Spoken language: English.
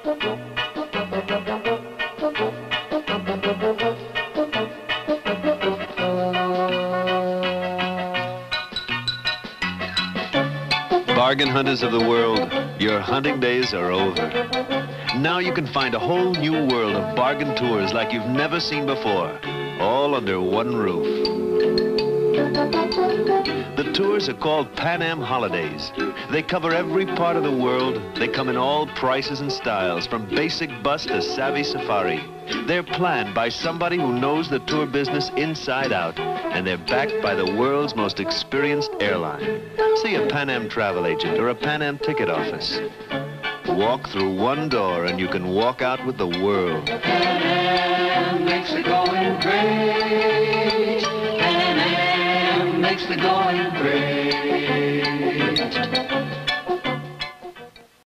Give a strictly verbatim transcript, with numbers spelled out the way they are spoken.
Bargain hunters of the world, your hunting days are over. Now you can find a whole new world of bargain tours like you've never seen before, all under one roof. The tours are called Pan Am Holidays. They cover every part of the world. They come in all prices and styles, from basic bus to savvy safari. They're planned by somebody who knows the tour business inside out, and they're backed by the world's most experienced airline. See a Pan Am travel agent or a Pan Am ticket office. Walk through one door and you can walk out with the world. Pan Am makes the going great. Pan Am makes the going great.